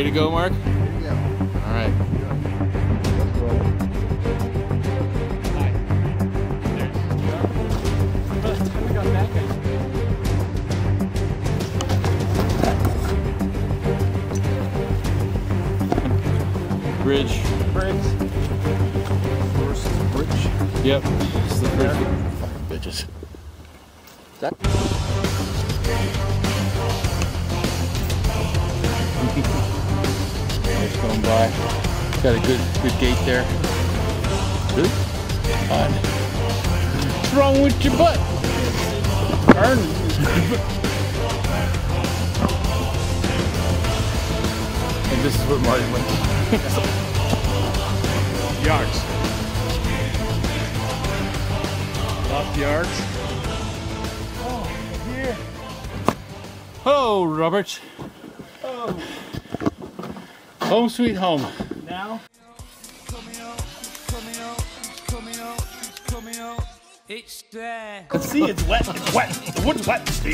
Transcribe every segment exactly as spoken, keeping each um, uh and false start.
ready to go, Mark? Yeah. All right. Hi. There's By the time I got back, I Bridge. Bridge. First bridge. Yep. This is the bridge. Fucking bitches. That. It's going by. Got a good good gate there. Really? Fine. What's wrong with your butt? Burn. And this is what Marty went. Yards. Off the yards. Oh, here. Oh, Robert. Oh. Home sweet home. Now. Let's see, it's wet. It's wet. The wood's wet. See.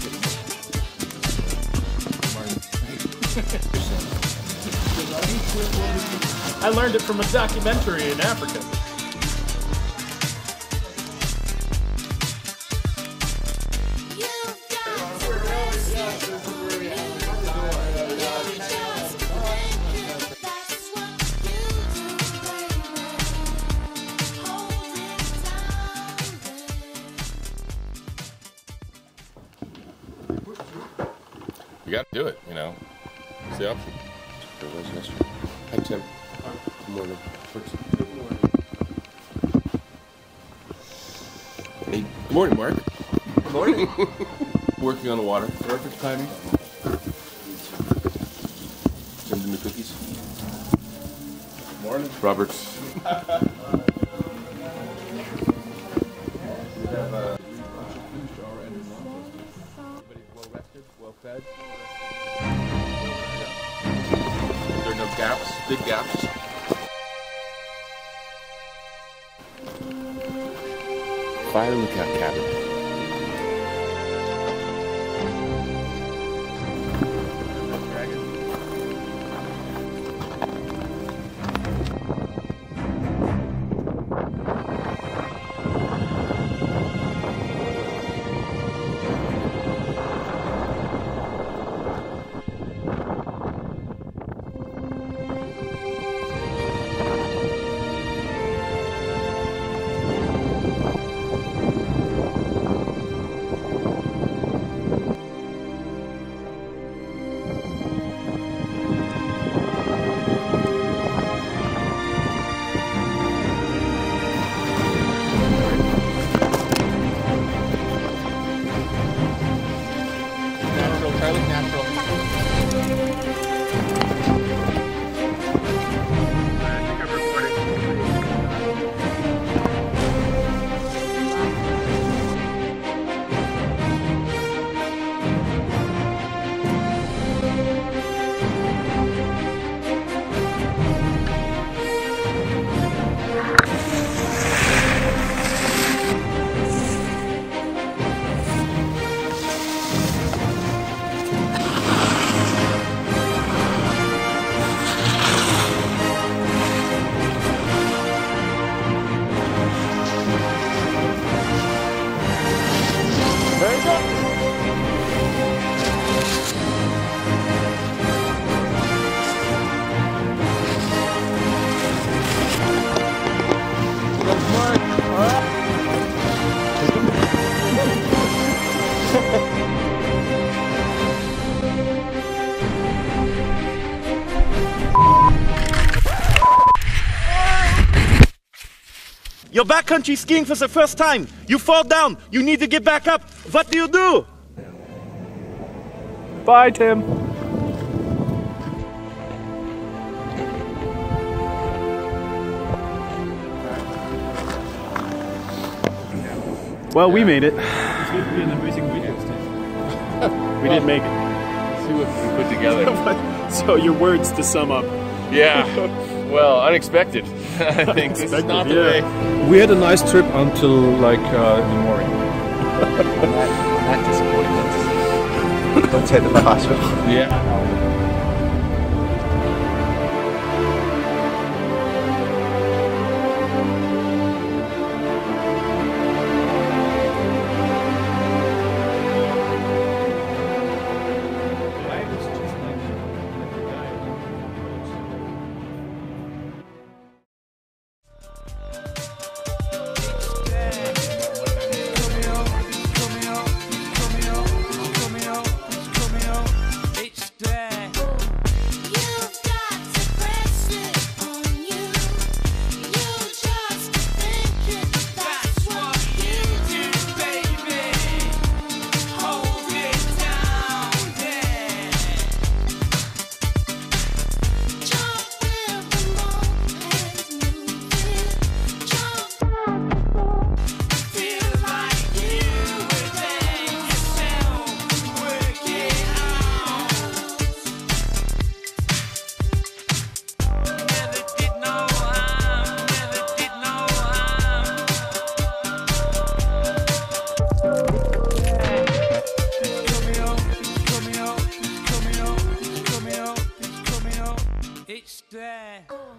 I learned it from a documentary in Africa. You got to do it, you know. It's the option. Hi, Tim. Good morning. Good morning. Hey, good morning, Mark. Good morning. Working on the water. Perfect timing. Tim's in the cookies. Morning. Robert's. Fed. There are no gaps, big gaps. Fire lookout cabin. You're backcountry skiing for the first time. You fall down. You need to get back up. What do you do? Bye, Tim. Well, we made it. It's good to be in the racing video station. We did make it. Let's see what we put together. So your words to sum up. Yeah. Well, unexpected. I think this is not the yeah. way. We had a nice trip until like uh, in the morning. not, not disappointed. Don't say the hospital. Yeah. say.